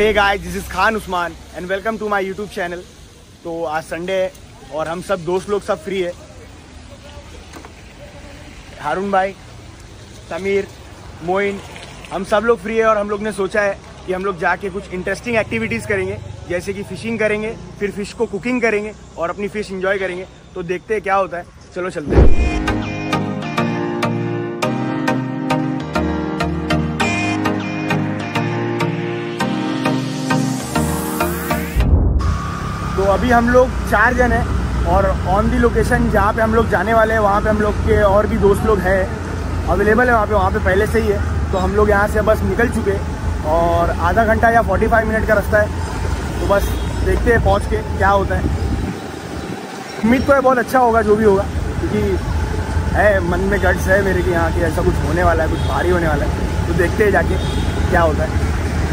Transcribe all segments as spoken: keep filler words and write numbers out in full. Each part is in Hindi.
Hey guys, this is Khan Usman and welcome to my YouTube channel. तो आज संडे है और हम सब दोस्त लोग सब फ्री है। हारून भाई, समीर, मोइन, हम सब लोग फ्री है और हम लोग ने सोचा है कि हम लोग जाके कुछ इंटरेस्टिंग एक्टिविटीज़ करेंगे, जैसे कि फ़िशिंग करेंगे, फिर फ़िश को कुकिंग करेंगे और अपनी फ़िश एंजॉय करेंगे। तो देखते हैं क्या होता है, चलो चलते हैं। तो अभी हम लोग चार जन हैं और ऑन दी लोकेशन जहाँ पे हम लोग जाने वाले हैं वहाँ पे हम लोग के और भी दोस्त लोग हैं, अवेलेबल है वहाँ पे वहाँ पे पहले से ही है। तो हम लोग यहाँ से बस निकल चुके और आधा घंटा या पैंतालीस मिनट का रास्ता है। तो बस देखते हैं पहुँच के क्या होता है। उम्मीद तो है बहुत अच्छा होगा जो भी होगा, क्योंकि है मन में गट्स है मेरे कि यहाँ की ऐसा कुछ होने वाला है, कुछ भारी होने वाला है। तो देखते हैं जाके क्या होता है।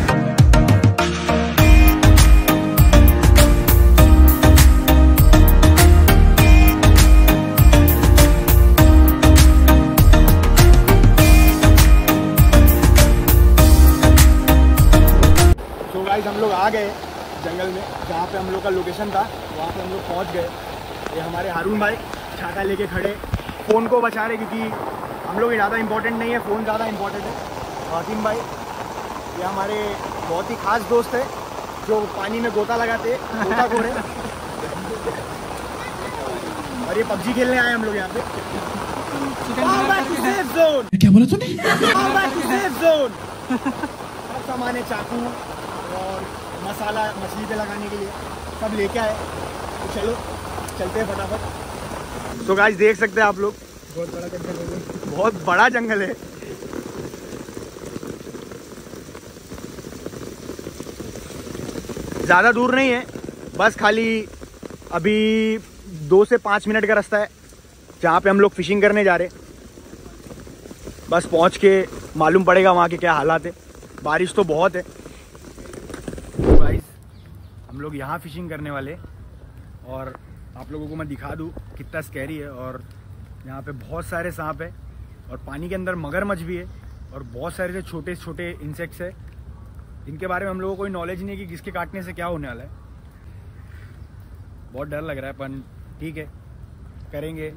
हम लोग आ गए जंगल में जहाँ पे हम लोग का लोकेशन था, वहाँ पे हम लोग पहुँच गए। ये हमारे हारून भाई छाता लेके खड़े, फ़ोन को बचा रहे क्योंकि हम लोग ज़्यादा इंपॉर्टेंट नहीं है, फ़ोन ज़्यादा इंपॉर्टेंट है। हाकिम भाई ये हमारे बहुत ही खास दोस्त है जो पानी में गोता लगाते गोता खोरे और ये पबजी खेलने आए हम लोग यहाँ पे। क्या बोला तूने? सामान है, चाकू और मसाला मछली पे लगाने के लिए सब लेके आए। तो चलो चलते हैं फटाफट। तो गाइस देख सकते हैं आप लोग, बहुत बड़ा जंगल है, बहुत बड़ा जंगल है। ज़्यादा दूर नहीं है, बस खाली अभी दो से पाँच मिनट का रास्ता है जहाँ पे हम लोग फिशिंग करने जा रहे हैं। बस पहुँच के मालूम पड़ेगा वहाँ के क्या हालात है। बारिश तो बहुत है। गाइस हम लोग यहाँ फिशिंग करने वाले और आप लोगों को मैं दिखा दूँ कितना स्कैरी है। और यहाँ पे बहुत सारे सांप है और पानी के अंदर मगरमच्छ भी है और बहुत सारे से छोटे छोटे इंसेक्ट्स है। इनके बारे में हम लोगों को कोई नॉलेज नहीं है कि किसके काटने से क्या होने वाला है। बहुत डर लग रहा है, पर ठीक है करेंगे।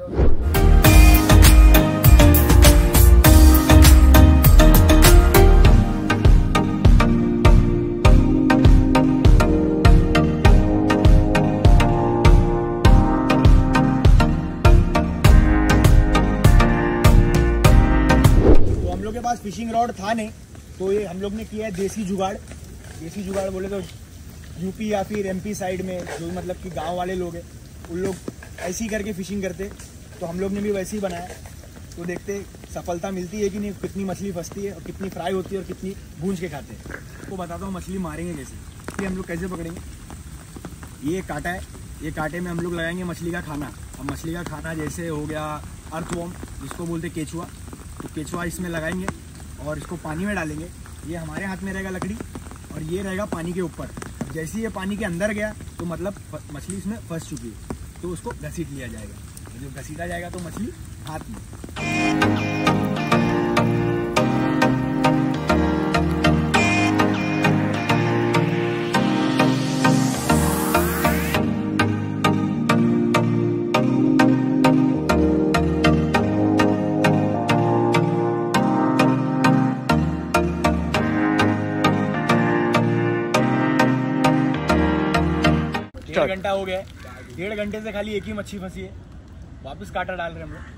पास फिशिंग रॉड था नहीं, तो ये हम लोग ने किया है देसी जुगाड़। देसी जुगाड़ बोले तो यूपी या फिर एमपी साइड में जो मतलब कि गांव वाले लोग हैं उन लोग ऐसे ही करके फिशिंग करते, तो हम लोग ने भी वैसे ही बनाया। तो देखते सफलता मिलती है कि नहीं, कितनी मछली फंसती है और कितनी फ्राई होती है और कितनी भूंज के खाते हैं। तो बताता हूँ मछली मारेंगे कैसे, ये हम लोग कैसे पकड़ेंगे। ये कांटा है, ये कांटे में हम लोग लगाएंगे मछली का खाना। अब मछली का खाना जैसे हो गया अर्थवॉर्म, जिसको बोलते केचुआ, तो केचुआ इसमें लगाएंगे और इसको पानी में डालेंगे। ये हमारे हाथ में रहेगा लकड़ी और ये रहेगा पानी के ऊपर। जैसे ही ये पानी के अंदर गया तो मतलब मछली इसमें फंस चुकी है, तो उसको घसीट लिया जाएगा। जब घसीटा जाएगा तो मछली हाथ में। डेढ़ घंटा हो गया, डेढ़ घंटे से खाली एक ही मच्छी फंसी है। वापस कांटा डाल रहे हैं हम लोग।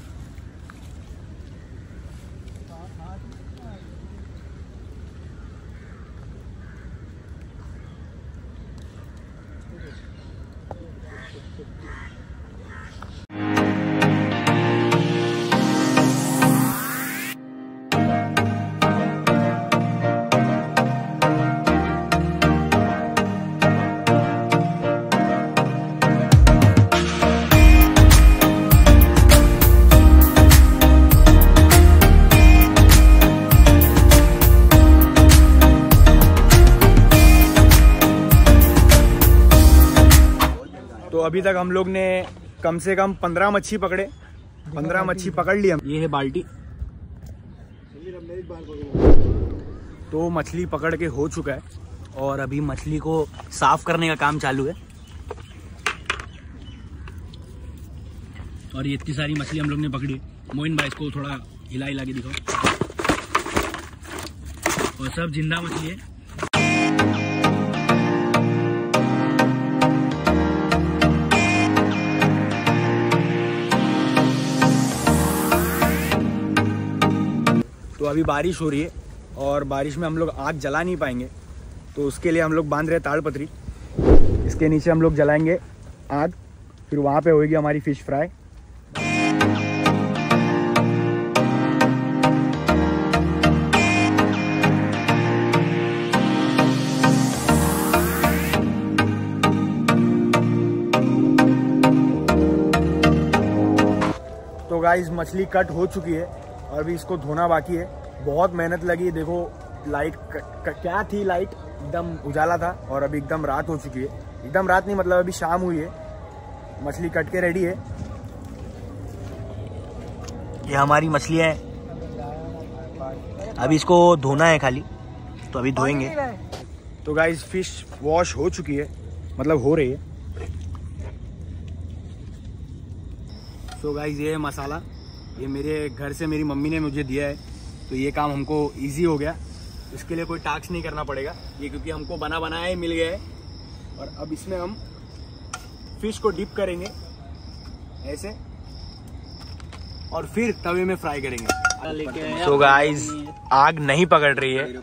अभी तक हम लोग ने कम से कम पंद्रह मच्छी पकड़े, पंद्रह मच्छी पकड़ ली हम। ये है बाल्टी, तो मछली पकड़ के हो चुका है और अभी मछली को साफ करने का काम चालू है। और ये इतनी सारी मछली हम लोग ने पकड़ी। मोइन भाई इसको थोड़ा हिला हिला के दिखाओ। और सब जिंदा मछली है। तो अभी बारिश हो रही है और बारिश में हम लोग आग जला नहीं पाएंगे, तो उसके लिए हम लोग बांध रहे ताड़पत्री। इसके नीचे हम लोग जलाएंगे आग, फिर वहाँ पे होगी हमारी फिश फ्राई। तो गाइस मछली कट हो चुकी है और अभी इसको धोना बाकी है। बहुत मेहनत लगी। देखो लाइट क, क, क्या थी, लाइट एकदम उजाला था और अभी एकदम रात हो चुकी है। एकदम रात नहीं, मतलब अभी शाम हुई है। मछली कट के रेडी है। ये हमारी मछली है। अभी इसको धोना है खाली, तो अभी धोएंगे। तो गाइस फिश वॉश हो चुकी है, मतलब हो रही है। तो गाइस ये मसाला, ये मेरे घर से मेरी मम्मी ने मुझे दिया है, तो ये काम हमको इजी हो गया। इसके लिए कोई टास्क नहीं करना पड़ेगा, ये क्योंकि हमको बना बनाया ही मिल गया है। और अब इसमें हम फिश को डिप करेंगे ऐसे और फिर तवे में फ्राई करेंगे। तो गाइस आग नहीं पकड़ रही है,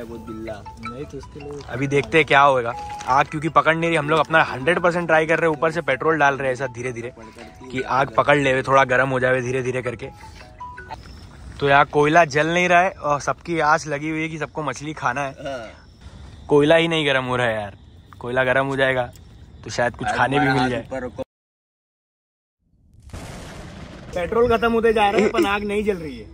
अभी देखते हैं क्या होगा। आग क्योंकि पकड़ नहीं रही, हम लोग अपना हंड्रेड परसेंट ट्राई कर रहे हैं। ऊपर से पेट्रोल डाल रहे हैं ऐसा धीरे धीरे कि आग पकड़ ले, थोड़ा गर्म हो जाए धीरे धीरे करके। तो यहाँ कोयला जल नहीं रहा है और सबकी आस लगी हुई है कि सबको मछली खाना है। कोयला ही नहीं गर्म हो रहा है यार। कोयला गर्म हो जाएगा तो शायद कुछ खाने भी मिल जाए। पेट्रोल खत्म होते जा रहे हैं पर आग नहीं जल रही है।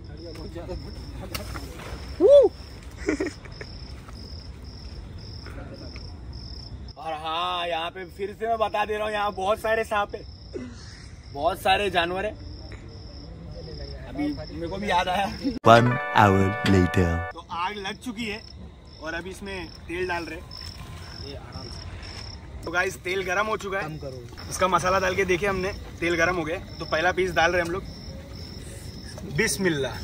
और हाँ, यहाँ पे फिर से मैं बता दे रहा हूँ, यहाँ बहुत सारे सांप है, बहुत सारे जानवर है। अभी मेरे को भी याद आया। One hour later. तो आग लग चुकी है और अभी इसमें तेल डाल रहे। तो गाइस तेल गरम हो चुका है, इसका मसाला डाल के देखिए हमने, तेल गरम हो गया। तो पहला पीस डाल रहे हम लोग। बिस्मिल्लाह।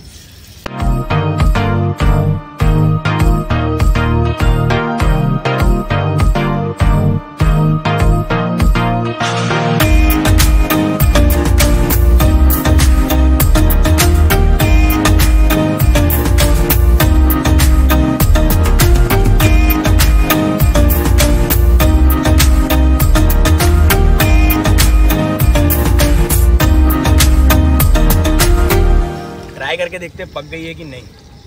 ट्राई करके देखते पक गई है कि नहीं।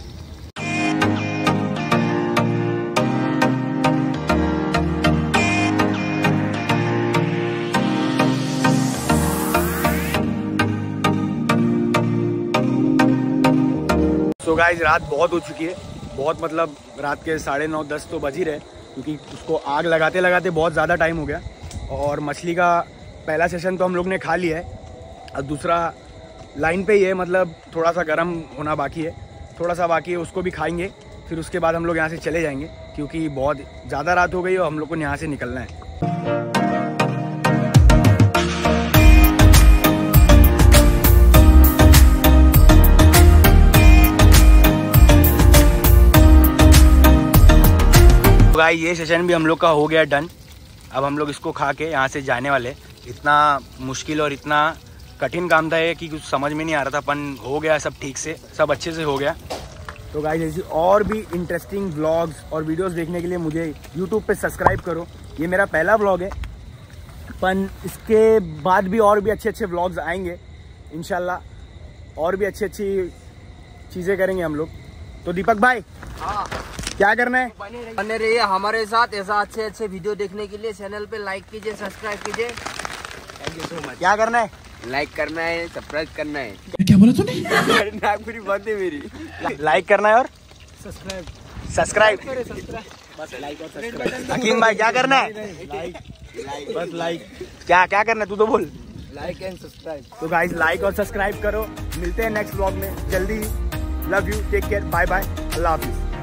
सो गाइस रात बहुत हो चुकी है, बहुत मतलब रात के साढ़े नौ दस तो बज ही रहे, क्योंकि उसको आग लगाते लगाते बहुत ज़्यादा टाइम हो गया। और मछली का पहला सेशन तो हम लोग ने खा लिया है और दूसरा लाइन पे ही है, मतलब थोड़ा सा गर्म होना बाकी है, थोड़ा सा बाकी है, उसको भी खाएंगे। फिर उसके बाद हम लोग यहाँ से चले जाएंगे, क्योंकि बहुत ज़्यादा रात हो गई और हम लोग को यहाँ से निकलना है। तो गाइस ये सेशन भी हम लोग का हो गया डन। अब हम लोग इसको खा के यहाँ से जाने वाले। इतना मुश्किल और इतना कठिन काम था ये कि कुछ समझ में नहीं आ रहा था, अपन हो गया सब ठीक से, सब अच्छे से हो गया। तो गाइस ऐसी और भी इंटरेस्टिंग व्लॉग्स और वीडियोस देखने के लिए मुझे यूट्यूब पे सब्सक्राइब करो। ये मेरा पहला व्लॉग है, पर इसके बाद भी और भी अच्छे अच्छे व्लॉग्स आएंगे इंशाल्लाह। और भी अच्छी अच्छी चीज़ें करेंगे हम लोग। तो दीपक भाई, हाँ क्या करना है? बने रहिए हमारे साथ ऐसा अच्छे अच्छे वीडियो देखने के लिए। चैनल पे लाइक कीजिए, सब्सक्राइब कीजिए। Thank you so much. क्या करना है? लाइक करना है, सब्सक्राइब करना है। क्या बोला तूने? नागपुरी बात है मेरी। लाइक करना है और सब्सक्राइब सब्सक्राइब बस लाइक और सब्सक्राइब। हकीम भाई क्या करना है? लाइक बस लाइक। क्या क्या करना है तू तो बोल। Like and subscribe. तो गाइस लाइक और सब्सक्राइब करो। मिलते हैं नेक्स्ट व्लॉग में जल्दी। Love you, take care, bye bye, अल्लाह हाफिज।